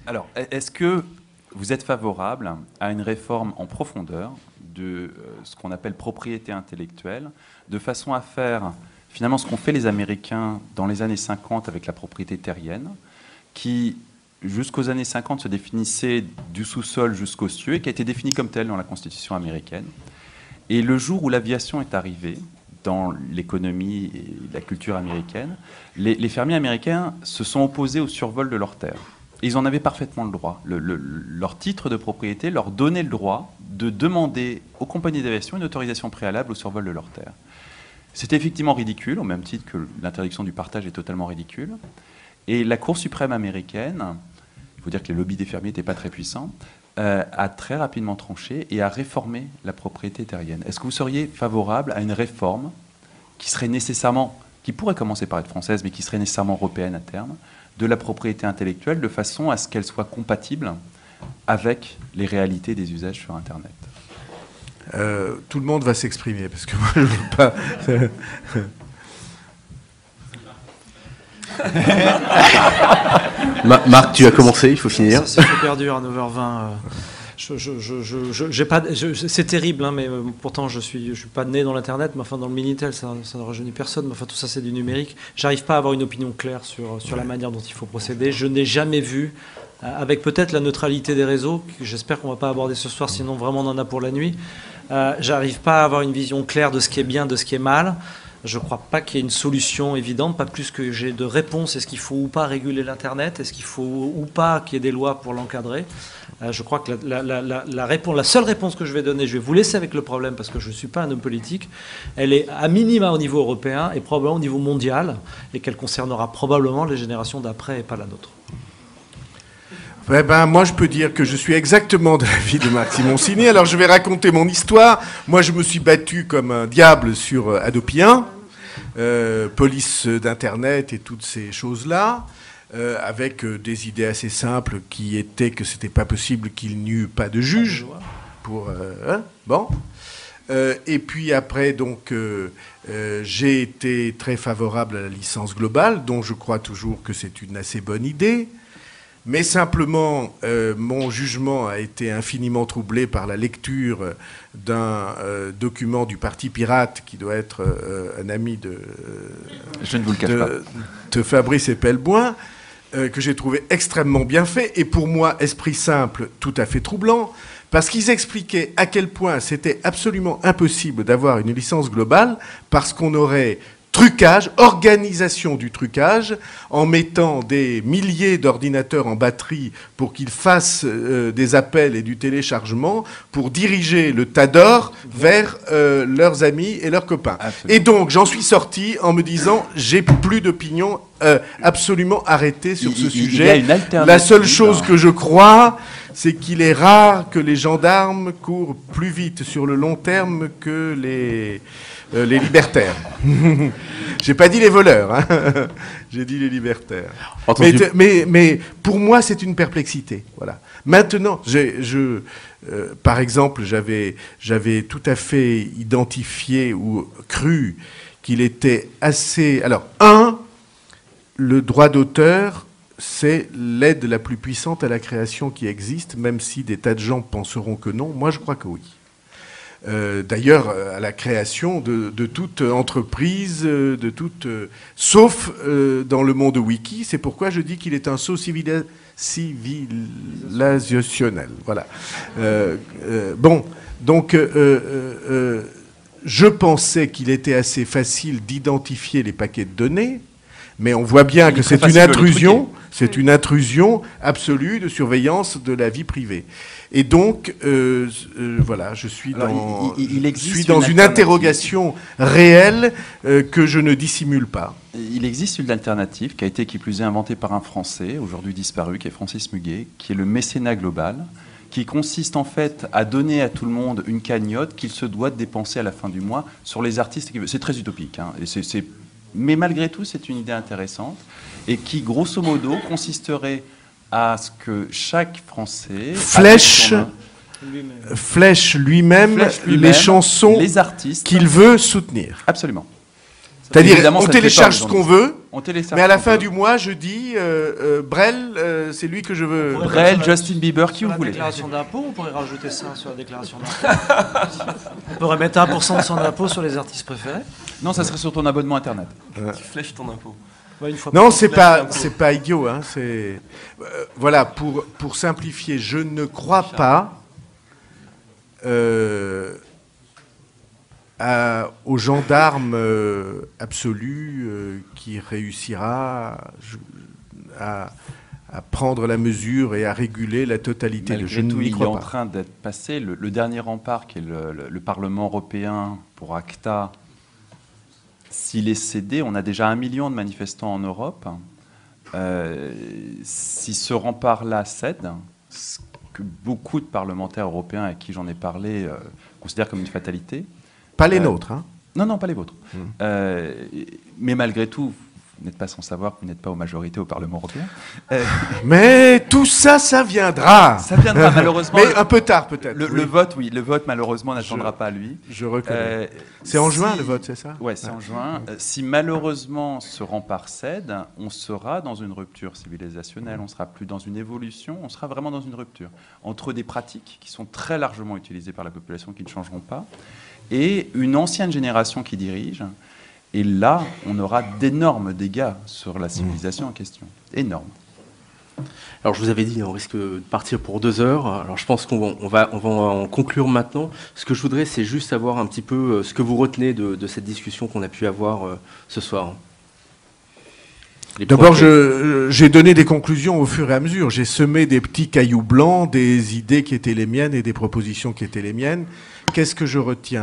Alors, est-ce que vous êtes favorable à une réforme en profondeur de ce qu'on appelle propriété intellectuelle, de façon à faire finalement ce qu'ont fait les Américains dans les années 50 avec la propriété terrienne, qui jusqu'aux années 50 se définissait du sous-sol jusqu'aux cieux et qui a été définie comme telle dans la Constitution américaine. Et le jour où l'aviation est arrivée dans l'économie et la culture américaine, les fermiers américains se sont opposés au survol de leurs terres. Ils en avaient parfaitement le droit. Leur titre de propriété leur donnait le droit de demander aux compagnies d'aviation une autorisation préalable au survol de leurs terres. C'était effectivement ridicule, au même titre que l'interdiction du partage est totalement ridicule. Et la Cour suprême américaine, il faut dire que les lobbies des fermiers n'étaient pas très puissants, a très rapidement tranché et a réformé la propriété terrienne. Est-ce que vous seriez favorable à une réforme qui serait nécessairement, qui pourrait commencer par être française, mais qui serait nécessairement européenne à terme, de la propriété intellectuelle, de façon à ce qu'elle soit compatible avec les réalités des usages sur Internet? Tout le monde va s'exprimer, parce que moi, je ne veux pas... Marc, tu as commencé, il faut finir. C'est super dur à 9h20. C'est terrible, hein, mais pourtant je suis pas né dans l'Internet, mais enfin dans le Minitel, ça ne rajeunit personne. Mais enfin tout ça c'est du numérique. J'arrive pas à avoir une opinion claire sur la manière dont il faut procéder. Je n'ai jamais vu, avec peut-être la neutralité des réseaux, que j'espère qu'on va pas aborder ce soir, sinon vraiment on en a pour la nuit. J'arrive pas à avoir une vision claire de ce qui est bien, de ce qui est mal. Je ne crois pas qu'il y ait une solution évidente, pas plus que j'ai de réponse. Est-ce qu'il faut ou pas réguler l'Internet? Est-ce qu'il faut ou pas qu'il y ait des lois pour l'encadrer? Je crois que la seule réponse que je vais donner, je vais vous laisser avec le problème parce que je ne suis pas un homme politique, elle est à minima au niveau européen et probablement au niveau mondial et qu'elle concernera probablement les générations d'après et pas la nôtre. Moi, je peux dire que je suis exactement de l'avis de Marc Simoncini. Alors, je vais raconter mon histoire. Moi, je me suis battu comme un diable sur Adopi 1, police d'Internet et toutes ces choses-là, avec des idées assez simples qui étaient que c'était pas possible qu'il n'y eût pas de juge. Bon. Et puis après, donc, j'ai été très favorable à la licence globale, dont je crois toujours que c'est une assez bonne idée. Mais simplement, mon jugement a été infiniment troublé par la lecture d'un document du Parti Pirate, qui doit être un ami Je ne vous le cache pas. de Fabrice Epelboin, que j'ai trouvé extrêmement bien fait, et pour moi, esprit simple, tout à fait troublant, parce qu'ils expliquaient à quel point c'était absolument impossible d'avoir une licence globale, parce qu'on aurait... trucage, organisation du trucage, en mettant des milliers d'ordinateurs en batterie pour qu'ils fassent des appels et du téléchargement pour diriger le tas d'or vers leurs amis et leurs copains. Absolument. Et donc, j'en suis sorti en me disant, j'ai plus d'opinion, absolument arrêtée sur ce sujet. La seule chose que je crois, c'est qu'il est rare que les gendarmes courent plus vite sur le long terme que les libertaires. J'ai pas dit les voleurs, hein. J'ai dit les libertaires. Mais pour moi, c'est une perplexité. Voilà. Maintenant, par exemple, j'avais tout à fait identifié ou cru qu'il était assez... Alors, le droit d'auteur, c'est l'aide la plus puissante à la création qui existe, même si des tas de gens penseront que non. Moi, je crois que oui. D'ailleurs, à la création de toute entreprise, sauf dans le monde wiki. C'est pourquoi je dis qu'il est un saut civilisationnel. Voilà. Je pensais qu'il était assez facile d'identifier les paquets de données, mais on voit bien que c'est une intrusion. C'est une intrusion absolue de surveillance de la vie privée. Et donc, voilà, je suis dans une interrogation réelle que je ne dissimule pas. Il existe une alternative qui a été, qui plus est, inventée par un Français, aujourd'hui disparu, qui est Francis Muguet, qui est le mécénat global, qui consiste en fait à donner à tout le monde une cagnotte qu'il se doit de dépenser à la fin du mois sur les artistes qu'il veut. C'est très utopique, hein, et mais malgré tout, c'est une idée intéressante et qui, grosso modo, consisterait à ce que chaque Français flèche lui-même les chansons les artistes qu'il veut soutenir. Absolument. C'est-à-dire, Évidemment, on ça se fait télécharge pas ce qu'on veut, On télécharge mais à la ce qu'on fin veut. du mois, je dis Brel, c'est lui que je veux. Brel, Justin Bieber, qui Sur vous la voulez. déclaration d'impôt, on pourrait rajouter ça sur la déclaration d'impôt. On pourrait mettre 1% de son impôt sur les artistes préférés. Non, ça serait sur ton abonnement Internet. Tu flèches ton impôt. Une fois Non, par c'est pas idiot. Hein, voilà, pour simplifier, je ne crois pas au gendarme absolu qui réussira à prendre la mesure et à réguler la totalité de. Je Malgré tout, n'y il est crois en pas. train d'être passé. Le dernier rempart, qui est le Parlement européen pour ACTA, s'il est cédé, on a déjà 1 million de manifestants en Europe. Si ce rempart-là cède, ce que beaucoup de parlementaires européens avec qui j'en ai parlé considèrent comme une fatalité. Pas les nôtres. Hein. Non, pas les vôtres. Mais malgré tout, vous n'êtes pas sans savoir que vous n'êtes pas aux majorités au Parlement européen. Mais tout ça, ça viendra. Ça viendra malheureusement. Mais un peu tard peut-être. Le vote, oui. Le vote, malheureusement, n'attendra pas lui. Je reconnais. C'est en juin le vote, c'est ça? Oui, c'est en juin. Si malheureusement ce rempart cède, on sera dans une rupture civilisationnelle, on ne sera plus dans une évolution, on sera vraiment dans une rupture entre des pratiques qui sont très largement utilisées par la population, qui ne changeront pas, et une ancienne génération qui dirige. Et là, on aura d'énormes dégâts sur la civilisation en question. Énormes. Alors je vous avais dit, on risque de partir pour 2 heures. Alors je pense qu'on va en conclure maintenant. Ce que je voudrais, c'est juste savoir un petit peu ce que vous retenez de cette discussion qu'on a pu avoir ce soir. D'abord, j'ai donné des conclusions au fur et à mesure. J'ai semé des petits cailloux blancs, des idées qui étaient les miennes et des propositions qui étaient les miennes. Qu'est-ce que je retiens ?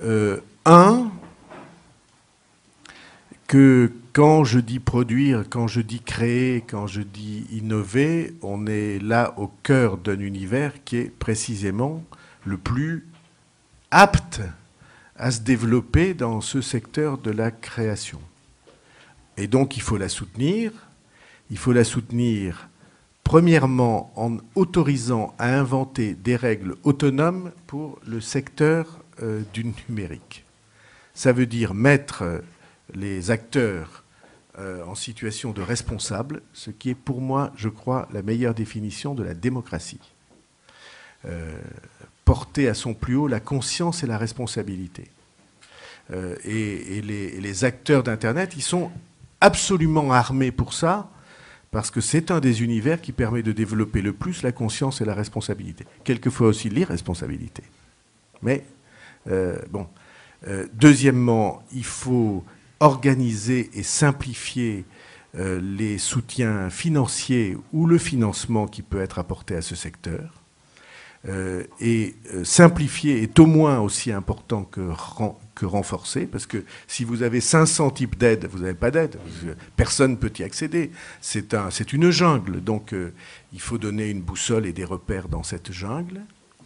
Que quand je dis produire, quand je dis créer, quand je dis innover, on est là au cœur d'un univers qui est précisément le plus apte à se développer dans ce secteur de la création. Et donc il faut la soutenir. Il faut la soutenir premièrement en autorisant à inventer des règles autonomes pour le secteur du numérique. Ça veut dire mettre les acteurs en situation de responsable, ce qui est pour moi, je crois, la meilleure définition de la démocratie. Porter à son plus haut la conscience et la responsabilité. Et les acteurs d'Internet, ils sont absolument armés pour ça, parce que c'est un des univers qui permet de développer le plus la conscience et la responsabilité. Quelquefois aussi l'irresponsabilité. Mais, deuxièmement, il faut organiser et simplifier les soutiens financiers ou le financement qui peut être apporté à ce secteur. Simplifier est au moins aussi important que renforcer, parce que si vous avez 500 types d'aides, vous n'avez pas d'aide. Personne ne peut y accéder. C'est une jungle. Donc, il faut donner une boussole et des repères dans cette jungle.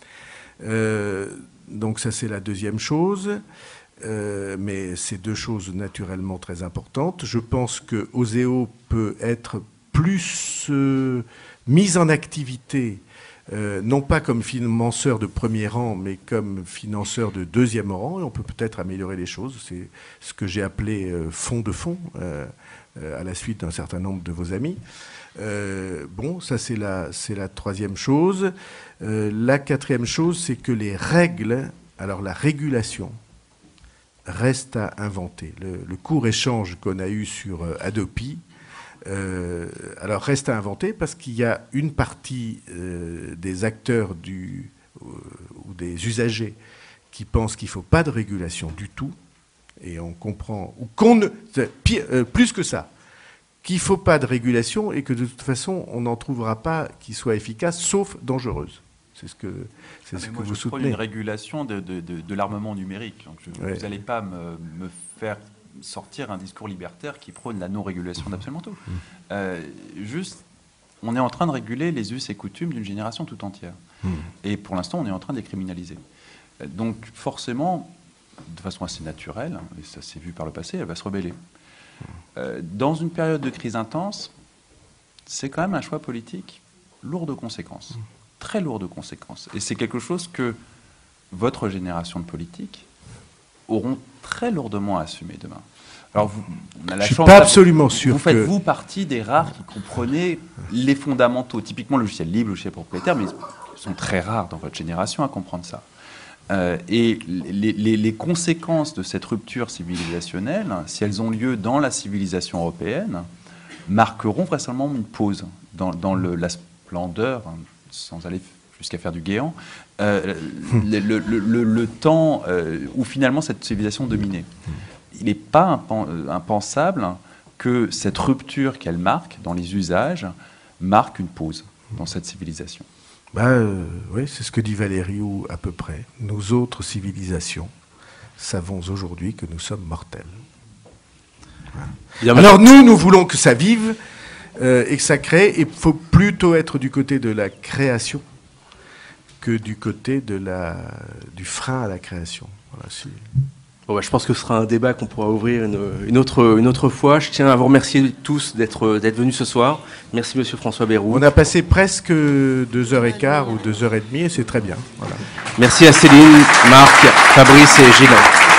Donc, ça, c'est la deuxième chose. Mais c'est 2 choses naturellement très importantes. Je pense que Oseo peut être plus mise en activité, non pas comme financeur de premier rang, mais comme financeur de deuxième rang, et on peut peut-être améliorer les choses. C'est ce que j'ai appelé fonds de fonds, à la suite d'un certain nombre de vos amis. Ça c'est la troisième chose. La quatrième chose, c'est que les règles, alors la régulation, reste à inventer. Le court échange qu'on a eu sur Adopi, alors reste à inventer parce qu'il y a une partie des acteurs ou des usagers qui pensent qu'il ne faut pas de régulation du tout, et on comprend, plus que ça, qu'il ne faut pas de régulation et que de toute façon on n'en trouvera pas qui soit efficace, sauf dangereuse. C'est ce que vous soutenez. Je prône une régulation de l'armement numérique. Donc vous n'allez pas me faire sortir un discours libertaire qui prône la non-régulation d'absolument tout. Juste, on est en train de réguler les us et coutumes d'une génération tout entière. Et pour l'instant, on est en train de les criminaliser. Donc forcément, de façon assez naturelle, et ça s'est vu par le passé, elle va se rebeller. Dans une période de crise intense, c'est quand même un choix politique lourd de conséquences. Très lourd de conséquences. Et c'est quelque chose que votre génération de politiques auront très lourdement à assumer demain. Alors, on a la Je suis chance pas d'avoir- absolument sûr Vous faites, que... vous, partie des rares qui comprenaient les fondamentaux. Typiquement, le logiciel libre, le logiciel propriétaire, mais ils sont très rares dans votre génération à comprendre ça. Et les conséquences de cette rupture civilisationnelle, si elles ont lieu dans la civilisation européenne, marqueront vraisemblablement une pause dans la splendeur, hein, sans aller jusqu'à faire du guéant, le temps où finalement cette civilisation dominait. Il n'est pas impensable que cette rupture qu'elle marque dans les usages marque une pause dans cette civilisation. Oui, c'est ce que dit Valériou à peu près. Nous autres civilisations savons aujourd'hui que nous sommes mortels. Bien, Alors nous voulons que ça vive et que ça crée. Et il faut plutôt être du côté de la création que du côté du frein à la création. Voilà, Bon, je pense que ce sera un débat qu'on pourra ouvrir une autre fois. Je tiens à vous remercier tous d'être venus ce soir. Merci Monsieur François Bayrou. On a passé presque 2h15 ou 2h30 et c'est très bien. Voilà. Merci à Céline, Marc, Fabrice et Gilles.